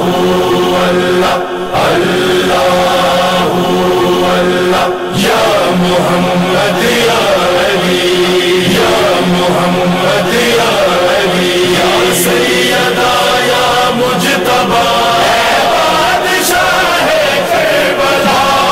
اللہ اللہ اللہ یا محمد یا علی یا محمد یا علی یا سیدہ یا مجتبی اے بادشاہ کربلا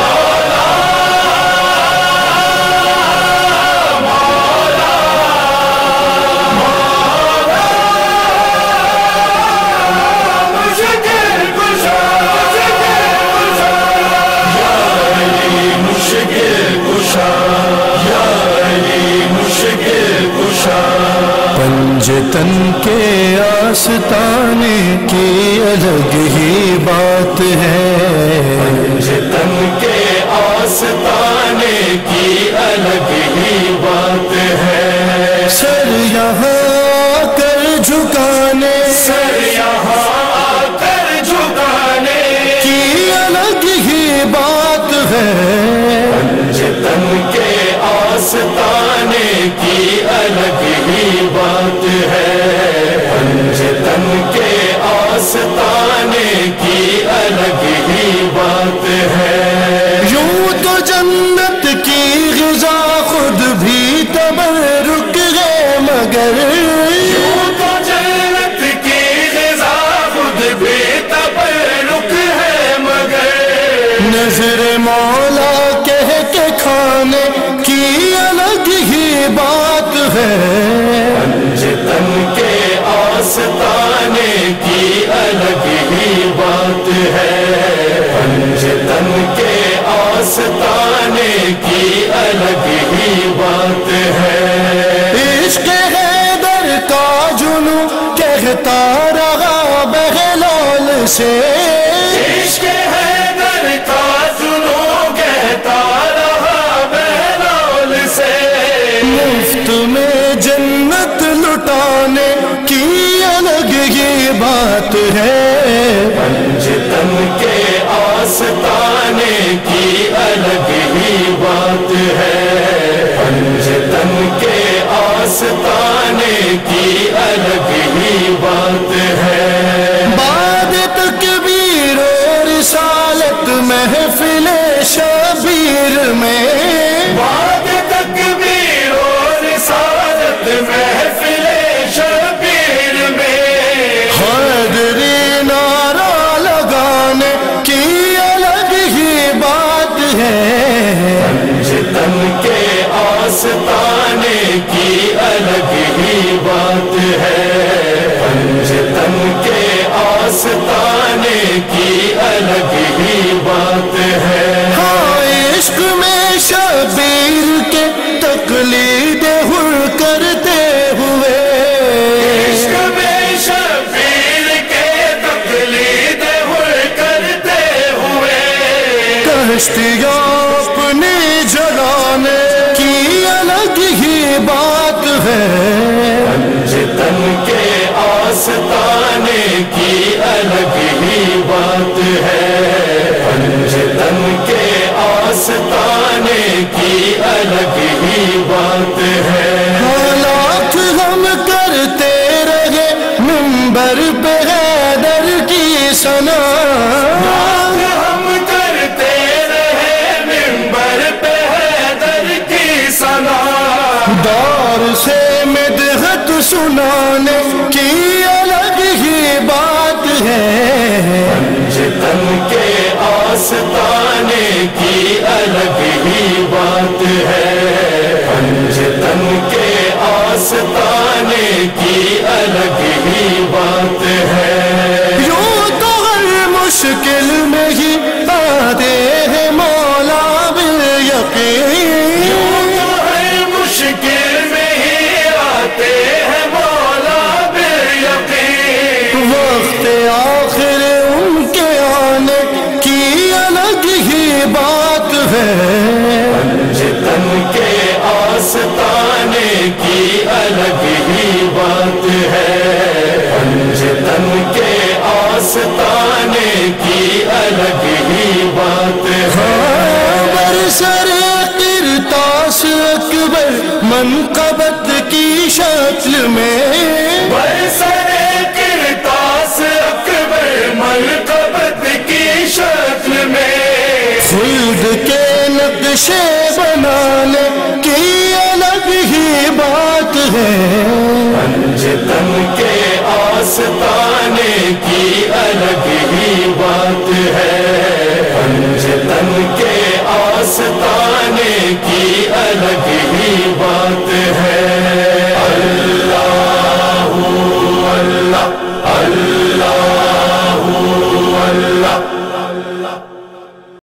پنجتن کے آستانے کی الگ ہی بات ہے، پنجتن کے آستانے کی الگ ہی بات ہے، سر یہاں آ کر جھکانے، سر یہاں آ کر جھکانے کی الگ ہی بات ہے، پنجتن کے آستانے کی الگ ہی بات ہے، پنجتن کے آستانے کی الگ ہی بات ہے، یوں تو جنت کی غذا خود بھی تبرک ہے، مگر یوں تو جنت کی غذا خود بھی تبرک ہے، مگر نظر مولا کہہ کے کھانے کی الگ ہی بات ہے، پنجتن کے آستانے کی الگ ہی بات ہے، پنجتن کے آستانے کی الگ ہی بات ہے، عشق حیدر کا جنوں کہتا رہا بہلول سے، عشق حیدر کا جنوں کہتا رہا بہلول سے، مفت میں جنت لٹانے کی الگ ہی بات ہے، پنجتن کے آستانے کی الگ ہی بات ہے، پنجتن کے آستانے کی الگ ہی بات ہے، بعد تکبیر و رسالت محفل شبیر میں، بعد تکبیر و رسالت محفل شبیر میں، حیدری نعرہ لگانے کی الگ ہی بات ہے، پنجتن کے آستانے کی الگ ہی بات ہے، پنجتن کے آستانے کی الگ ہی بات ہے، ہاں عشق میں شبیر کے تقلید حر کرتے ہوئے، عشق میں شبیر کے تقلید حر کرتے ہوئے، کشتیاں اپنی جلانے کی الگ ہی بات ہے، پنجتن کے آستانے کی الگ ہی بات ہے، پنجتن کے آستانے کی الگ ہی بات ہے، حالات ہم کرتے رہے منبر پہ حیدر کی ثنا، ہم کرتے رہے منبر پہ حیدر کی ثنا، دار سے مدحت سنانے کی الگ ہی بات ہے، پنجتن کے آستانے کی الگ ہی بات ہے، پنجتن کے آستانے کی الگ ہی بات ہے، یوں تو ہر مشکل میں ہی آتے ہیں مولا بالیقین، یوں تو ہر مشکل میں ہی آتے ہیں مولا بالیقین، وقت آخر ان کے آنے کی الگ ہی بات ہے، پنجتن کے آستانے کی الگ ہی بات ہے، پنجتن کے آستانے کی الگ ہی بات ہے، برسر قرطاس اکبر منقبت کی شکل میں، برسر قرطاس اکبر ملک کے نقشے بنانے کی الگ ہی بات ہے، پنجتن کے آستانے